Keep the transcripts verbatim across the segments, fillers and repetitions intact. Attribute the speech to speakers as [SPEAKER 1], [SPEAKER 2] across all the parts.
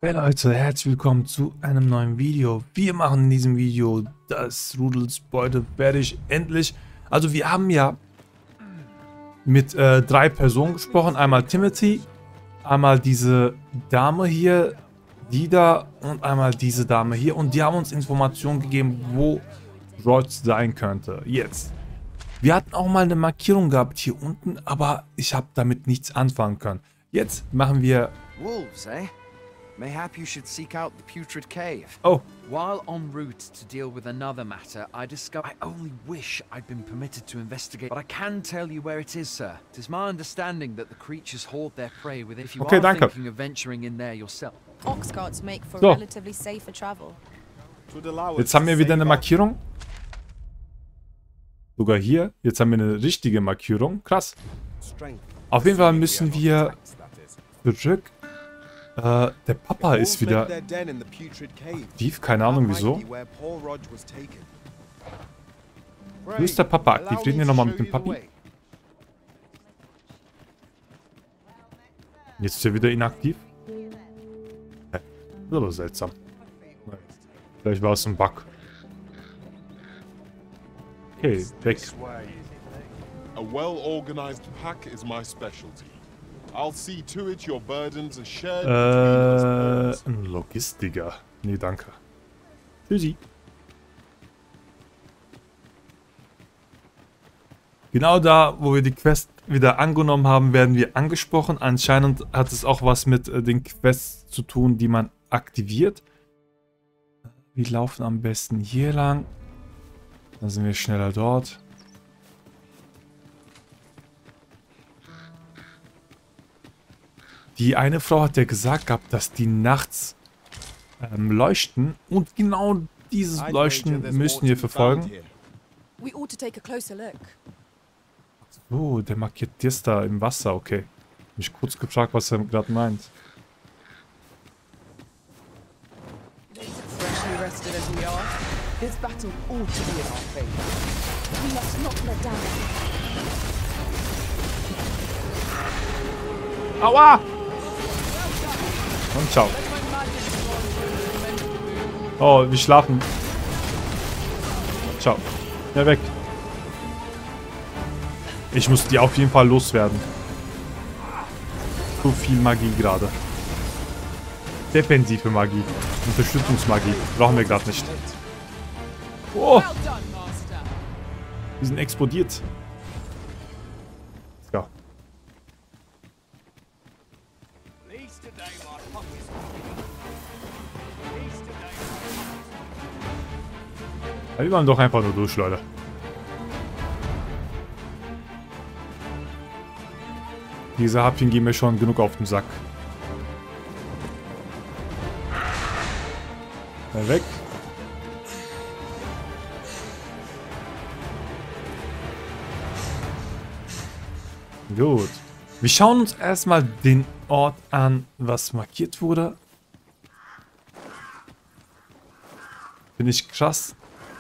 [SPEAKER 1] Hey Leute, herzlich willkommen zu einem neuen Video. Wir machen in diesem Video das Rudels Beute fertig, endlich. Also wir haben ja mit äh, drei Personen gesprochen. Einmal Timothy, einmal diese Dame hier, die da und einmal diese Dame hier. Und die haben uns Informationen gegeben, wo Rod sein könnte. Jetzt. Wir hatten auch mal eine Markierung gehabt hier unten, aber ich habe damit nichts anfangen können. Jetzt machen wir...
[SPEAKER 2] Wolves, eh? Mayhap you should seek out the Putrid Cave.
[SPEAKER 1] Oh.
[SPEAKER 2] While en route to deal with another matter, I discovered I only wish I'd been permitted to investigate. But I can tell you where it is, sir. It is my understanding that the creatures hoard their prey within. If you
[SPEAKER 1] Okay,
[SPEAKER 2] are
[SPEAKER 1] danke.
[SPEAKER 2] thinking of venturing in there yourself.
[SPEAKER 3] Ox carts make for
[SPEAKER 1] So.
[SPEAKER 3] relatively safer travel.
[SPEAKER 1] Jetzt haben wir wieder eine Markierung. Sogar hier. Jetzt haben wir eine richtige Markierung. Krass. Auf jeden Fall müssen wir zurück. Äh, der Papa ist wieder aktiv. Keine Ahnung wieso. Wo ist der Papa aktiv? Reden wir nochmal mit dem Papi. Jetzt ist er wieder inaktiv. Hä? Das ist aber seltsam. Vielleicht war es ein Bug. Okay, weg.
[SPEAKER 4] A well-organized pack is my specialty. I'll see to it your burdens are shared
[SPEAKER 1] Äh,
[SPEAKER 4] between us.
[SPEAKER 1] ein Logistiker. Nee, danke. Tschüssi. Genau da, wo wir die Quest wieder angenommen haben, werden wir angesprochen. Anscheinend hat es auch was mit äh, den Quests zu tun, die man aktiviert. Wir laufen am besten hier lang. Dann sind wir schneller dort. Die eine Frau hat ja gesagt gehabt, dass die nachts ähm, leuchten. Und genau dieses Leuchten müssen wir verfolgen.
[SPEAKER 3] We ought to take a closer look.
[SPEAKER 1] Oh, der markiert das da im Wasser, okay. Mich kurz gefragt, was er gerade meint.
[SPEAKER 5] Freshly rested as we are, this battle ought to be in our favor.
[SPEAKER 3] We must not let down.
[SPEAKER 1] Aua! Und ciao. Oh, wir schlafen. Ciao. Ja, weg. Ich muss die auf jeden Fall loswerden. So viel Magie gerade. Defensive Magie. Unterstützungsmagie. Brauchen wir gerade nicht. Oh! Die sind explodiert. Ja. Ja, wir waren doch einfach nur durch, Leute. Diese Harpien gehen mir schon genug auf den Sack. Mal weg. Gut. Wir schauen uns erstmal den Ort an, was markiert wurde. Finde ich krass.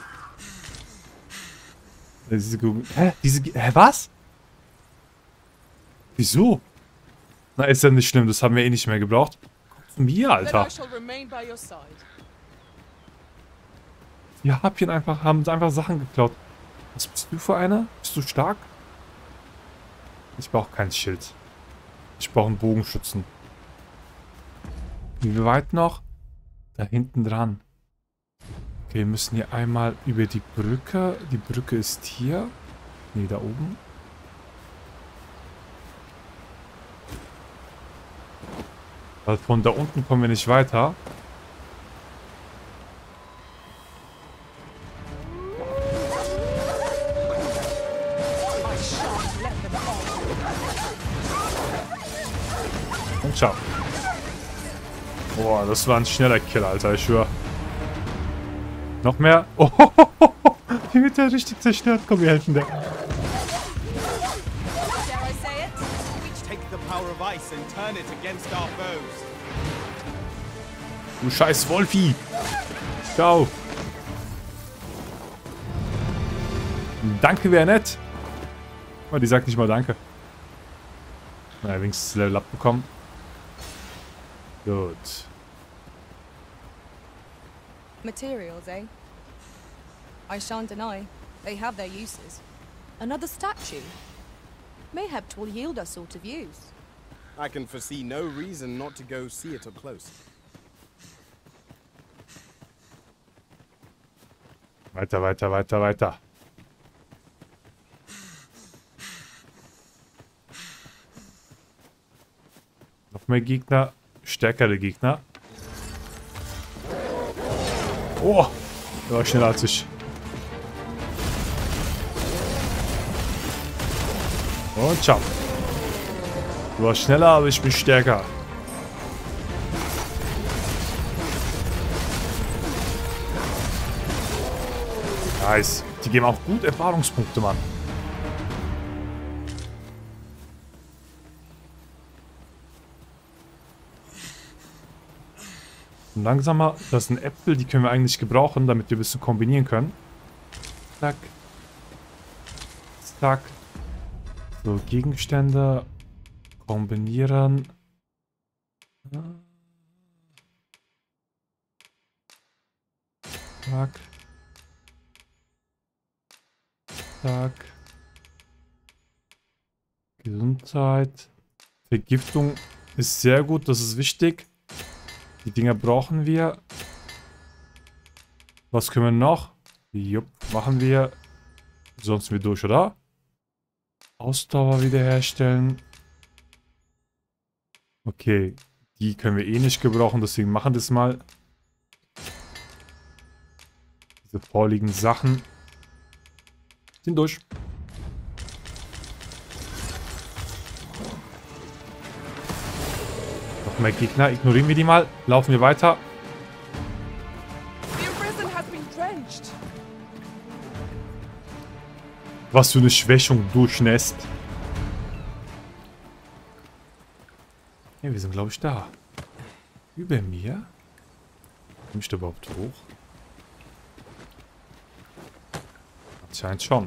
[SPEAKER 1] Diese Hä? Diese... Hä, was? Wieso? Na, ist ja nicht schlimm. Das haben wir eh nicht mehr gebraucht. Guck zu mir, Alter. Die Harpien einfach, haben einfach Sachen geklaut. Was bist du für einer? Bist du stark? Ich brauche kein Schild. Ich brauche einen Bogenschützen. Wie weit noch? Da hinten dran. Okay, wir müssen hier einmal über die Brücke. Die Brücke ist hier. Ne, da oben. Weil von da unten kommen wir nicht weiter. Und ciao. Boah, das war ein schneller Kill, Alter, ich schwör. Noch mehr? Oh, wie wird der richtig zerstört? Komm, wir helfen der. Du scheiß Wolfi. Ciao. Danke wäre nett. Oh, die sagt nicht mal Danke. Na, wenigstens Level Up bekommen. Gut.
[SPEAKER 3] Materials, eh? I shan't deny. They have their uses. Another statue? Mayhap 'twill yield us sort of use.
[SPEAKER 6] I can foresee no reason not to go see it up close.
[SPEAKER 1] Weiter, weiter, weiter, weiter. Noch mehr Gegner. Stärkere Gegner. Oh! Der war schneller als ich. Und ciao. Du warst schneller, aber ich bin stärker. Nice. Die geben auch gut Erfahrungspunkte, Mann. Und langsamer. Das sind Äpfel, die können wir eigentlich gebrauchen, damit wir ein bisschen kombinieren können. Zack. Zack. So, Gegenstände kombinieren. Zack. Zack. Gesundheit. Vergiftung ist sehr gut, das ist wichtig. Die Dinger brauchen wir. Was können wir noch? Jupp, machen wir. Sonst sind wir durch, oder? Ausdauer wiederherstellen. Okay, die können wir eh nicht gebrauchen, deswegen machen wir das mal. Diese vorliegenden Sachen sind durch. Noch mehr Gegner, ignorieren wir die mal. Laufen wir weiter.
[SPEAKER 5] The arisen has been drenched.
[SPEAKER 1] Was für eine Schwächung durchnässt. Ja, wir sind, glaube ich, da. Über mir? Komme ich da überhaupt hoch? Anscheinend schon.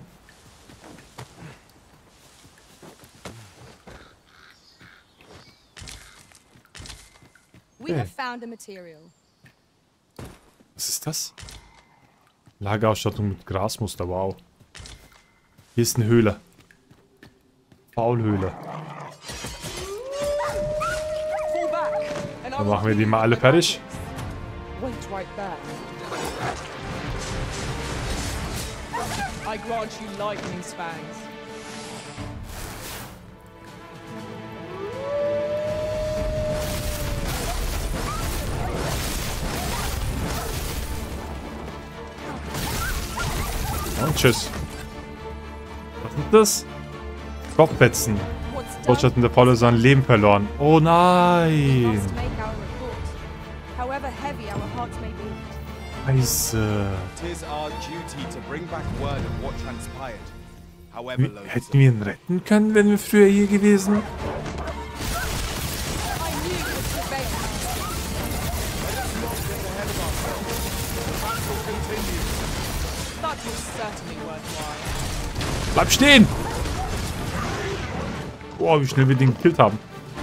[SPEAKER 3] We
[SPEAKER 1] Okay.
[SPEAKER 3] have found a material.
[SPEAKER 1] Was ist das? Lagerausstattung mit Grasmuster, wow. Hier ist eine Höhle. Faulhöhle.
[SPEAKER 5] Fall back, and I
[SPEAKER 1] Dann
[SPEAKER 5] will
[SPEAKER 1] machen wir die
[SPEAKER 5] heal
[SPEAKER 1] mal alle
[SPEAKER 5] the
[SPEAKER 1] fertig.
[SPEAKER 5] bandits. Wait right there. I grant you lightning's fangs.
[SPEAKER 1] Und tschüss. Was ist das? Kopfbetzen.
[SPEAKER 3] What's
[SPEAKER 1] Dort
[SPEAKER 3] done
[SPEAKER 1] hat der Faule sein Leben verloren. Oh nein.
[SPEAKER 3] must make our report. However heavy our hearts may be.
[SPEAKER 1] Scheiße.
[SPEAKER 6] Tis our duty to bring back word of what transpired. However
[SPEAKER 1] Wie-
[SPEAKER 6] loathsome.
[SPEAKER 1] Hätten wir ihn retten können, wenn wir früher hier gewesen?
[SPEAKER 3] I knew it would prevail.
[SPEAKER 5] That was certainly worthwhile.
[SPEAKER 1] Bleib stehen! Boah, wie schnell wir den gekillt haben.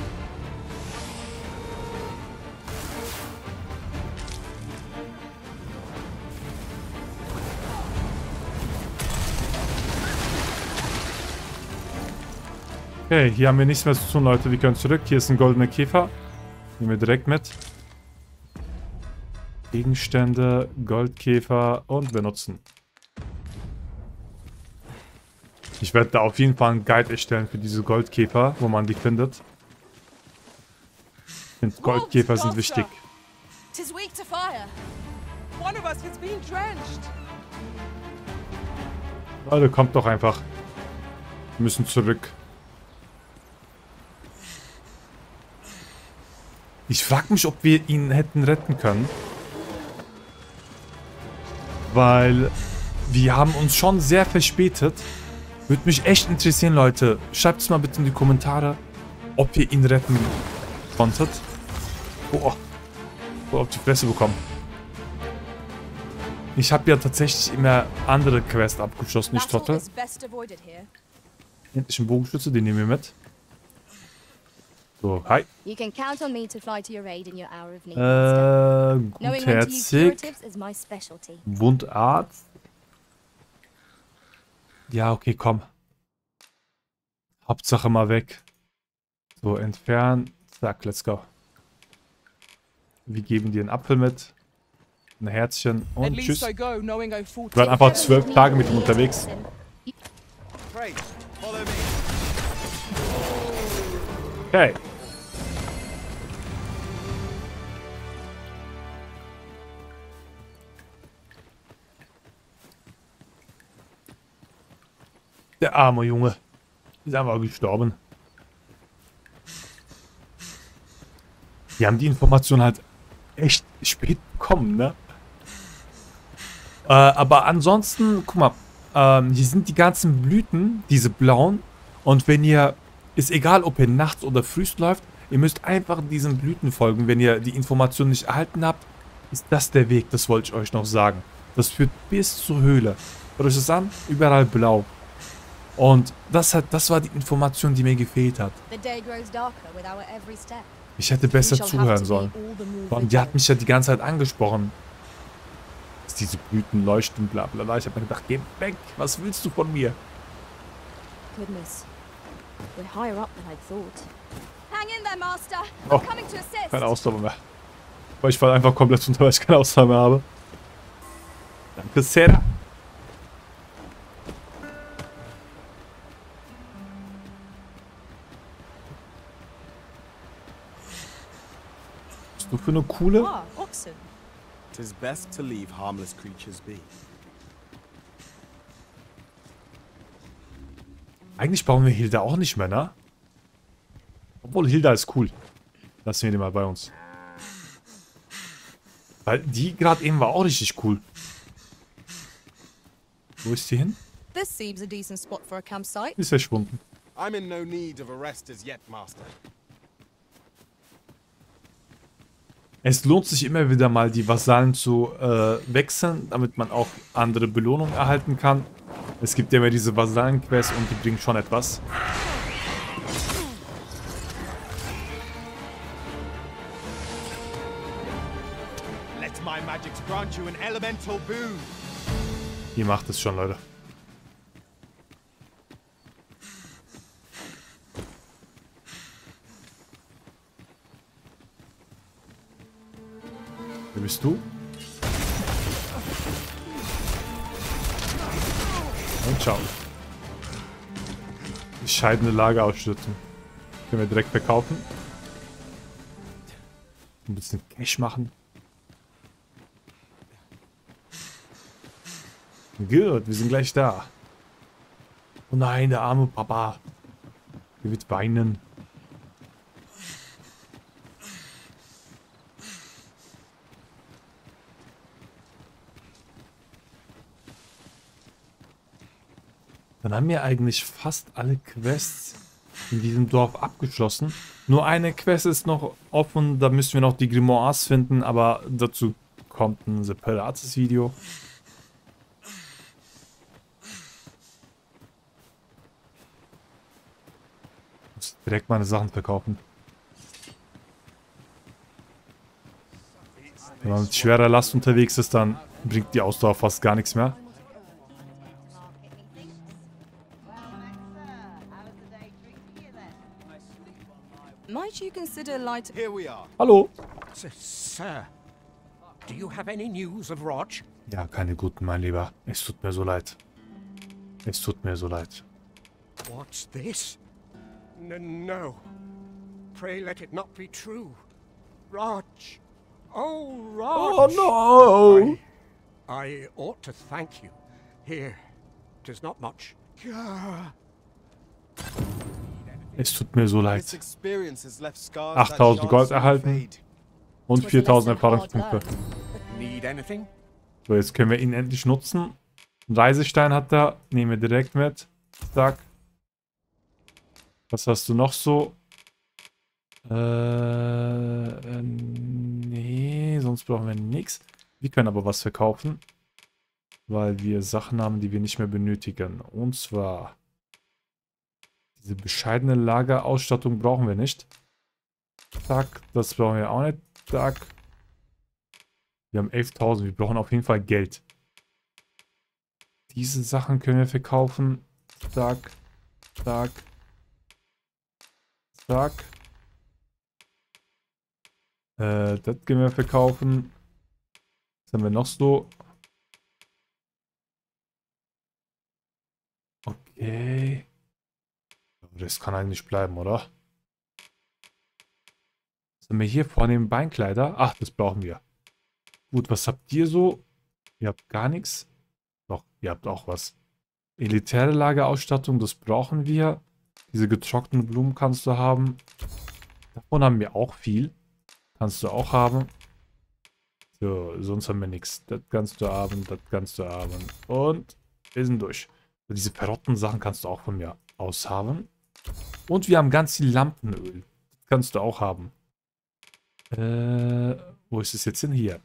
[SPEAKER 1] Okay, hier haben wir nichts mehr zu tun, Leute. Wir können zurück. Hier ist ein goldener Käfer. Nehmen wir direkt mit. Gegenstände, Goldkäfer und benutzen. Ich werde da auf jeden Fall einen Guide erstellen für diese Goldkäfer, wo man die findet. Ich finde, Goldkäfer sind wichtig.
[SPEAKER 3] Tis weak to fire.
[SPEAKER 5] One of us has been drenched.
[SPEAKER 1] Leute, kommt doch einfach. Wir müssen zurück. Ich frage mich, ob wir ihn hätten retten können. Weil wir haben uns schon sehr verspätet. Würde mich echt interessieren, Leute. Schreibt es mal bitte in die Kommentare, ob ihr ihn retten konntet. Boah. Boah, auf die Fresse bekommen. Ich habe ja tatsächlich immer andere Quests abgeschlossen, ich
[SPEAKER 3] Battle
[SPEAKER 1] trottel.
[SPEAKER 3] is best avoided here.
[SPEAKER 1] Endlich ein Bogenschütze, den nehmen wir mit. So, hi.
[SPEAKER 3] You can count on me to fly to your aid in your hour of need, Master.
[SPEAKER 1] Äh,
[SPEAKER 3] Knowing when to use
[SPEAKER 1] gutherzig.
[SPEAKER 3] curatives is my specialty.
[SPEAKER 1] Wundarzt. Ja, okay, komm. Hauptsache mal weg. So, entfernen. Zack, let's go. Wir geben dir einen Apfel mit. Ein Herzchen
[SPEAKER 5] At
[SPEAKER 1] und
[SPEAKER 5] least
[SPEAKER 1] tschüss.
[SPEAKER 5] I go knowing I fought.
[SPEAKER 1] Wir waren einfach zwölf Tage mit ihm unterwegs.
[SPEAKER 6] Pray, follow me.
[SPEAKER 1] Okay. Der arme Junge. Ist einfach gestorben. Die haben die Information halt echt spät bekommen, ne? Äh, aber ansonsten, guck mal, ähm, hier sind die ganzen Blüten, diese blauen. Und wenn ihr, ist egal, ob ihr nachts oder frühst läuft, ihr müsst einfach diesen Blüten folgen. Wenn ihr die Information nicht erhalten habt, ist das der Weg, das wollte ich euch noch sagen. Das führt bis zur Höhle. Schaut euch das an? Überall blau. Und das, hat, das war die Information, die mir gefehlt hat.
[SPEAKER 3] The day grows darker with our every step.
[SPEAKER 1] Ich hätte besser zuhören sollen. Und die hat mich ja die ganze Zeit angesprochen. Dass diese Blüten leuchten, bla bla bla. Ich habe mir gedacht, geh weg, was willst du von mir?
[SPEAKER 3] Goodness. We're higher up than I thought. Hang in there, Master.
[SPEAKER 1] Oh,
[SPEAKER 3] I'm coming to assist.
[SPEAKER 1] keine Ausdauer mehr. Weil ich fall einfach komplett runter, weil ich keine Ausdauer mehr habe. Danke, Sarah. Du für eine coole?
[SPEAKER 3] Ah, oxen.
[SPEAKER 6] Tis best to leave harmless creatures be.
[SPEAKER 1] Eigentlich brauchen wir Hilda auch nicht mehr, ne? Obwohl, Hilda ist cool. Lassen wir die mal bei uns. Weil die gerade eben war auch richtig cool. Wo ist die hin?
[SPEAKER 3] This seems a decent spot for a campsite.
[SPEAKER 1] Die ist verschwunden.
[SPEAKER 4] I'm in no need of a rest as yet, Master.
[SPEAKER 1] Es lohnt sich immer wieder mal, die Vasallen zu äh, wechseln, damit man auch andere Belohnungen erhalten kann. Es gibt ja immer diese Vasallen-Quests und die bringen schon etwas.
[SPEAKER 6] Let my magics grant you an elemental boon.
[SPEAKER 1] Ihr macht es schon, Leute. Wer bist du? Und ciao. Bescheidene Lagerausstattung. Können wir direkt verkaufen. Ein bisschen Cash machen. Gut, wir sind gleich da. Oh nein, der arme Papa. Der wird weinen. Dann haben wir eigentlich fast alle Quests in diesem Dorf abgeschlossen. Nur eine Quest ist noch offen, da müssen wir noch die Grimoires finden, aber dazu kommt ein separates Video. Ich muss direkt meine Sachen verkaufen. Wenn man mit schwerer Last unterwegs ist, dann bringt die Ausdauer fast gar nichts mehr.
[SPEAKER 3] Might you consider light...
[SPEAKER 6] Here we are.
[SPEAKER 1] Hallo.
[SPEAKER 7] Sir, do you have any news of Roch?
[SPEAKER 1] Ja, keine guten, mein Lieber. Es tut mir so leid. Es tut mir so leid.
[SPEAKER 7] What's this? N no. Pray let it not be true. Roch. Oh, Roch.
[SPEAKER 1] Oh no!
[SPEAKER 7] I, I ought to thank you. Here, 'tis not much. Gah.
[SPEAKER 1] Es tut mir so
[SPEAKER 4] This
[SPEAKER 1] leid.
[SPEAKER 4] experience has left scars that
[SPEAKER 1] achttausend Gold
[SPEAKER 4] shan't
[SPEAKER 1] erhalten
[SPEAKER 4] fade.
[SPEAKER 1] und viertausend Erfahrungspunkte.
[SPEAKER 7] Need anything?
[SPEAKER 1] So, jetzt können wir ihn endlich nutzen. Einen Reisestein hat er. Nehmen wir direkt mit. Zack. Was hast du noch so? Äh, äh, nee, sonst brauchen wir nichts. Wir können aber was verkaufen. Weil wir Sachen haben, die wir nicht mehr benötigen. Und zwar... Diese bescheidene Lagerausstattung brauchen wir nicht. Zack, das brauchen wir auch nicht. Zack. Wir haben elftausend, wir brauchen auf jeden Fall Geld. Diese Sachen können wir verkaufen. Zack, zack, zack. Äh, das können wir verkaufen. Was haben wir noch so? Okay. Das kann eigentlich bleiben, oder? Was haben wir hier vorne im Beinkleider? Ach, das brauchen wir. Gut, was habt ihr so? Ihr habt gar nichts. Doch, ihr habt auch was. Elitäre Lagerausstattung, das brauchen wir. Diese getrockneten Blumen kannst du haben. Davon haben wir auch viel. Kannst du auch haben. So, sonst haben wir nichts. Das kannst du haben, das kannst du haben. Und wir sind durch. Diese verrotten Sachen kannst du auch von mir aus haben. Und wir haben ganz viel Lampenöl. Das kannst du auch haben. Äh, wo ist es jetzt hin? Hier.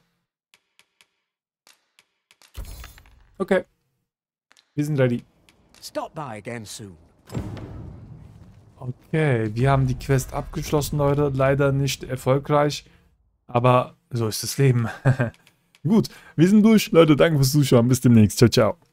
[SPEAKER 1] Okay. Wir sind ready.
[SPEAKER 7] Stop by again soon.
[SPEAKER 1] Okay, wir haben die Quest abgeschlossen, Leute. Leider nicht erfolgreich. Aber so ist das Leben. Gut, wir sind durch. Leute, danke fürs Zuschauen. Bis demnächst. Ciao, ciao.